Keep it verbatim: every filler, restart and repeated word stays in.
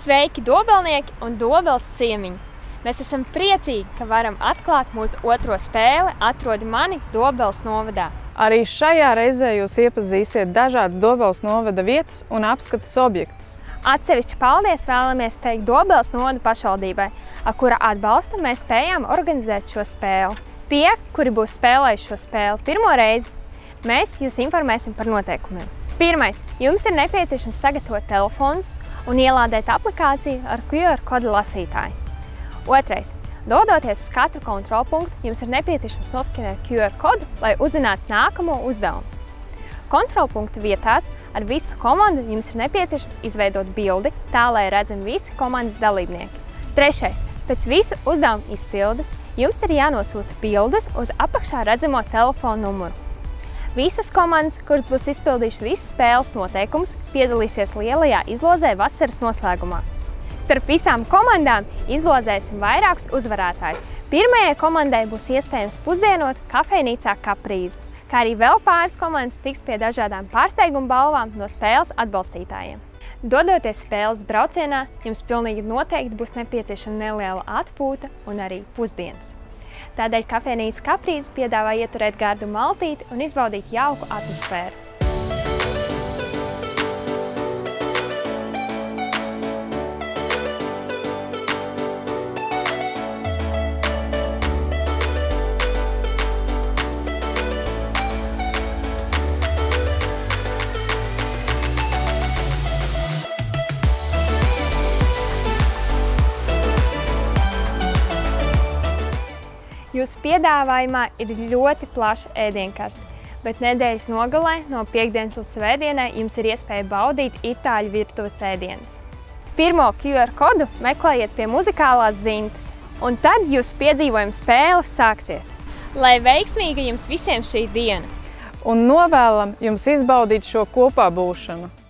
Sveiki, dobelnieki un Dobeles ciemiņi! Mēs esam priecīgi, ka varam atklāt mūsu otro spēli Atrodi mani Dobeles novadā. Arī šajā reizē jūs iepazīsiet dažādas Dobeles novada vietas un apskates objektus. Atsevišķi paldies vēlamies teikt Dobeles novada pašvaldībai, ar kura atbalstu mēs spējām organizēt šo spēli. Tie, kuri būs spēlējuši šo spēli pirmo reizi, mēs jūs informēsim par noteikumiem. Pirmais, jums ir nepieciešams sagatavot telefonus un ielādēt aplikāciju ar Q R kodu lasītāju. Otrais, dodoties uz katru kontrolpunktu, jums ir nepieciešams noskanēt Q R kodu, lai uzzinātu nākamo uzdevumu. Kontrolpunktu vietās ar visu komandu jums ir nepieciešams izveidot bildi, tā lai redzami visi komandas dalībnieki. Trešais, pēc visu uzdevumu izpildes jums ir jānosūta bildes uz apakšā redzamo telefonu numuru. Visas komandas, kuras būs izpildījušas visus spēles noteikumus, piedalīsies lielajā izlozē vasaras noslēgumā. Starp visām komandām izlozēsim vairākus uzvarētājus. Pirmajai komandai būs iespējams pusdienot kafejnīcā Kaprīze, kā arī vēl pāris komandas tiks pie dažādām pārsteiguma balvām no spēles atbalstītājiem. Dodoties spēles braucienā, jums pilnīgi noteikti būs nepieciešama neliela atpūta un arī pusdienas. Tādēļ kafejnīca Kaprīze piedāvā ieturēt gardu maltīti un izbaudīt jauku atmosfēru. Jūsu piedāvājumā ir ļoti plaša ēdienkarte, bet nedēļas nogalē no piektdienas līdz svētdienai jums ir iespēja baudīt itāļu virtuves ēdienus. Pirmo Q R kodu meklējiet pie muzikālās zintas, un tad jūsu piedzīvojuma spēle sāksies. Lai veiksmīga jums visiem šī diena! Un novēlam jums izbaudīt šo kopā būšanu!